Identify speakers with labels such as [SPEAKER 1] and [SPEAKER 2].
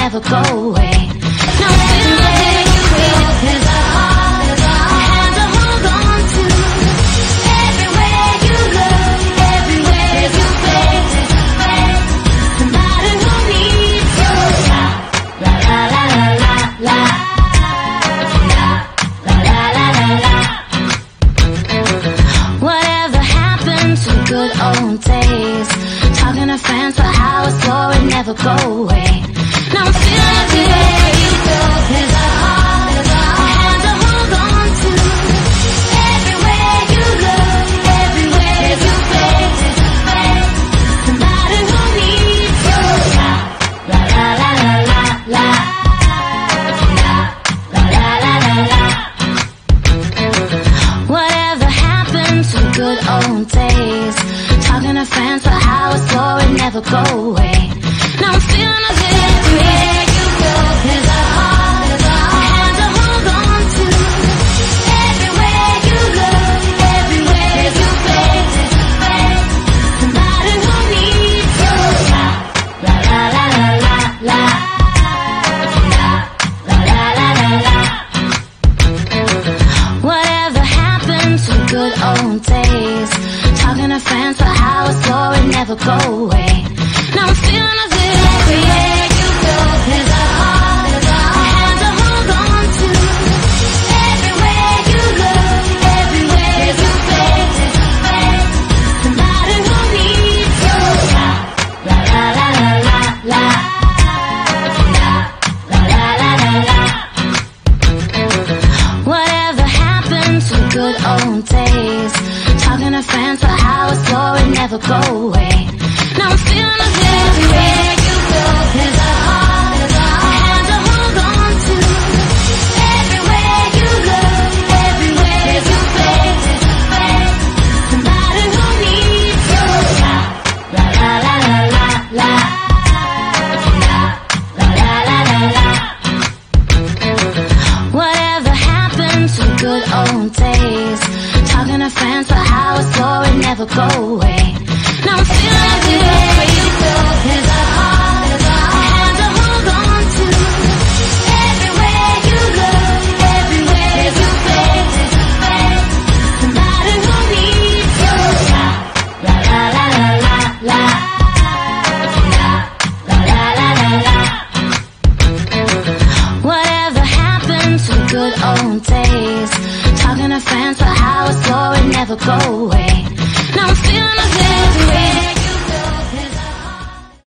[SPEAKER 1] never go away. Now I'm feeling like you will, 'cause I had to hold on to. Everywhere you look, everywhere you face, somebody who needs you. La la la la la la. Whatever happened to good old days? Talking to friends about how it's going, never go away. Now I'm feeling good, you go, 'cause I had to hold on to. Everywhere you look, everywhere you face, somebody who needs you. La la la la la la. La la la la la. Whatever happened to good old days? Talking to friends about how it's going, never go away. Now I'm feeling good everywhere you go, 'cause I had to hold on to. Everywhere you look, everywhere you face, somebody who needs you. La la la la la la. La la la la la. Whatever happened to good old days? Talking to friends about how it's going, never go away. Now I'm feeling good everywhere you go, 'cause I had to hold on to. Everywhere you look, everywhere you face, somebody who needs you. La la la la la la. La la la la la. Whatever happened to good old days? Talking to friends about how it's going, never go away. Now I'm feeling good everywhere you go, 'cause I had to hold on to. Everywhere you look, everywhere you face, somebody who needs you. La la la la la la. La la la la la. Whatever happened to good old days? Talking to friends about how it's going, never go away. Now I'm feeling good.